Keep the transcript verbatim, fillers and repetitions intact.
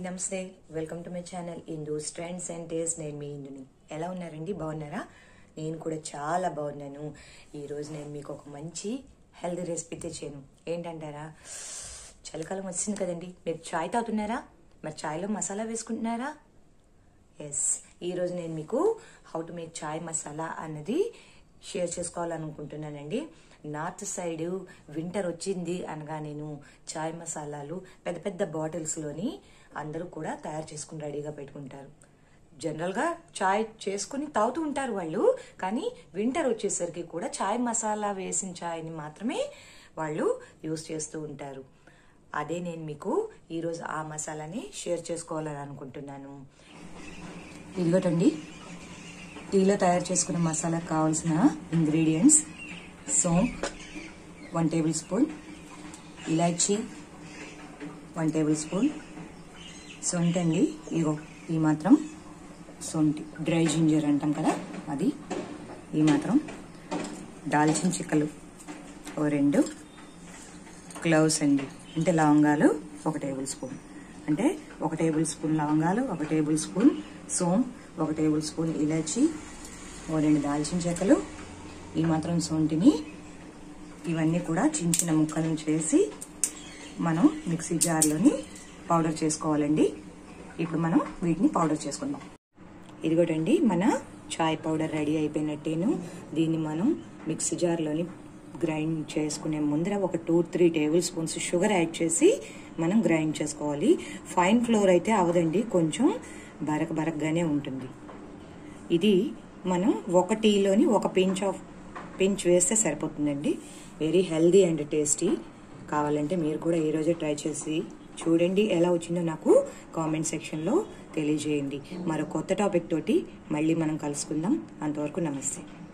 నమస్తే welcome to my channel Indu's trends and taste. నేను మీ ఇందుని. ఎలా ఉన్నారండి? బాగున్నారా? నేను కూడా చాలా బాగున్నాను. ఈరోజు నేను మీకు ఒక మంచి హెల్తీ రెసిపీ తెచ్చాను. ఏంటంటారా? చలికాలం వచ్చింది కదండి. మీరు చాయ్ తాగుతున్నారా? మరి చాయ్లో మసాలా వేసుకుంటున్నారా? ఎస్, ఈరోజు నేను మీకు how to make chai masala అన్నది షేర్ చేసుకోవాలనుకుంటున్నానండి. నార్త్ సైడ్ వింటర్ వచ్చింది అనగా నేను చాయ్ మసాలాలు పెద్ద పెద్ద బాటిల్స్లోని అందరూ కూడా తయారు చేసుకుని రెడీగా పెట్టుకుంటారు. జనరల్గా చాయ్ చేసుకుని తాగుతూ ఉంటారు వాళ్ళు, కానీ వింటర్ వచ్చేసరికి కూడా చాయ్ మసాలా వేసిన చాయ్ని మాత్రమే వాళ్ళు యూస్ చేస్తూ ఉంటారు. అదే నేను మీకు ఈరోజు ఆ మసాలాని షేర్ చేసుకోవాలని అనుకుంటున్నాను. ఇదిగోటండి, టీలో తయారు చేసుకున్న మసాలాకు కావాల్సిన ఇంగ్రీడియంట్స్: సోంప్ వన్ టేబుల్ స్పూన్, ఇలాచీ వన్ టేబుల్ స్పూన్, సొంటి అండి, ఇగో ఈ మాత్రం సొంటి, డ్రై జింజర్ అంటాం కదా అది, ఈ మాత్రం, దాల్చిన చెక్కలు ఓ రెండు, క్లవ్స్ అండి అంటే లవంగాలు ఒక టేబుల్ స్పూన్, అంటే ఒక టేబుల్ స్పూన్ లవంగాలు, ఒక టేబుల్ స్పూన్ సోంప్, ఒక టేబుల్ స్పూన్ ఇలాచీ, ఓ రెండు దాల్చిన చెక్కలు, ఈ మాత్రం సొంటిని, ఇవన్నీ కూడా చిన్న చిన్న ముక్కలను చేసి మనం మిక్సీ జార్లోని పౌడర్ చేసుకోవాలండి. ఇప్పుడు మనం వీటిని పౌడర్ చేసుకుందాం. ఇదిగోటండి, మన చాయ్ పౌడర్ రెడీ అయిపోయినట్టేను. దీన్ని మనం మిక్సీ జార్లోని గ్రైండ్ చేసుకునే ముందర ఒక two three tablespoons sugar add చేసి మనం గ్రైండ్ చేసుకోవాలి. ఫైన్ ఫ్లోర్ అయితే అవదండి, కొంచెం బరక బరకగానే ఉంటుంది. ఇది మనం ఒక టీలోని ఒక పించ్ ఆఫ్ పించ్ వేస్తే సరిపోతుందండి. Very healthy and tasty. కావాలంటే మీరు కూడా ఈరోజే ట్రై చేసి చూడండి. ఎలా వచ్చిందో నాకు కామెంట్ సెక్షన్లో తెలియజేయండి. మరో కొత్త టాపిక్ తోటి మళ్ళీ మనం కలుసుకుందాం. అంతవరకు నమస్తే.